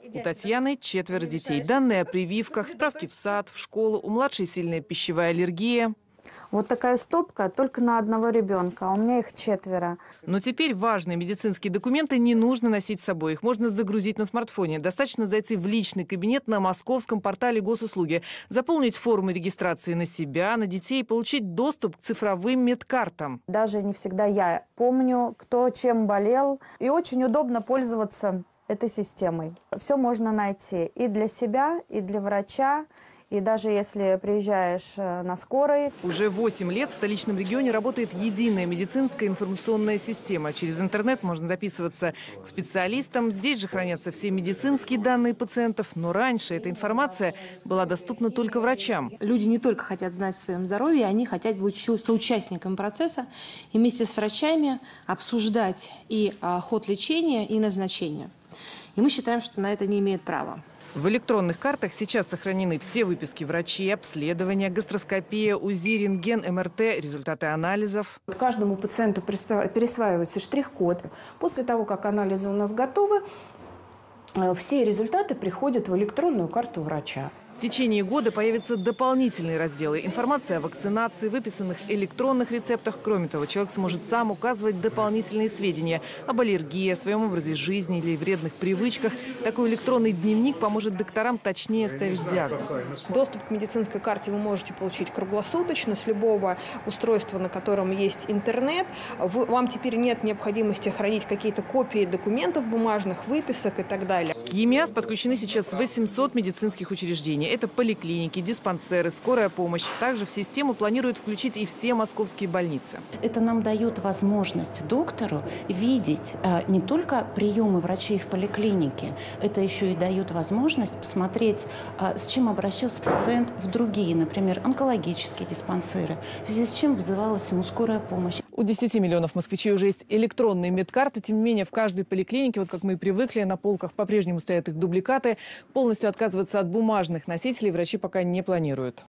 У Татьяны 4 детей. Данные о прививках, справки в сад, в школу. У младшей сильная пищевая аллергия. Вот такая стопка только на одного ребенка, а у меня их 4. Но теперь важные медицинские документы не нужно носить с собой. Их можно загрузить на смартфоне. Достаточно зайти в личный кабинет на московском портале госуслуги, заполнить формы регистрации на себя, на детей и получить доступ к цифровым медкартам. Даже не всегда я помню, кто чем болел. И очень удобно пользоваться этой системой. Все можно найти и для себя, и для врача. И даже если приезжаешь на скорой. Уже 8 лет в столичном регионе работает единая медицинская информационная система. Через интернет можно записываться к специалистам. Здесь же хранятся все медицинские данные пациентов. Но раньше эта информация была доступна только врачам. Люди не только хотят знать о своем здоровье, они хотят быть соучастниками процесса и вместе с врачами обсуждать и ход лечения, и назначения. И мы считаем, что на это не имеют права. В электронных картах сейчас сохранены все выписки врачей, обследования, гастроскопия, УЗИ, рентген, МРТ, результаты анализов. Каждому пациенту пересваивается штрих-код. После того, как анализы у нас готовы, все результаты приходят в электронную карту врача. В течение года появятся дополнительные разделы. Информация о вакцинации, выписанных электронных рецептах. Кроме того, человек сможет сам указывать дополнительные сведения об аллергии, о своем образе жизни или вредных привычках. Такой электронный дневник поможет докторам точнее ставить диагноз. Доступ к медицинской карте вы можете получить круглосуточно с любого устройства, на котором есть интернет. Вам теперь нет необходимости хранить какие-то копии документов бумажных, выписок и так далее. К ЕМИАС подключены сейчас 800 медицинских учреждений. Это поликлиники, диспансеры, скорая помощь. Также в систему планируют включить и все московские больницы. Это нам дает возможность доктору видеть не только приемы врачей в поликлинике, это еще и дает возможность посмотреть, с чем обращался пациент в другие, например, онкологические диспансеры, в связи с чем вызывалась ему скорая помощь. У 10 миллионов москвичей уже есть электронные медкарты. Тем не менее, в каждой поликлинике, вот как мы и привыкли, на полках по-прежнему стоят их дубликаты. Полностью отказываться от бумажных носителей врачи пока не планируют.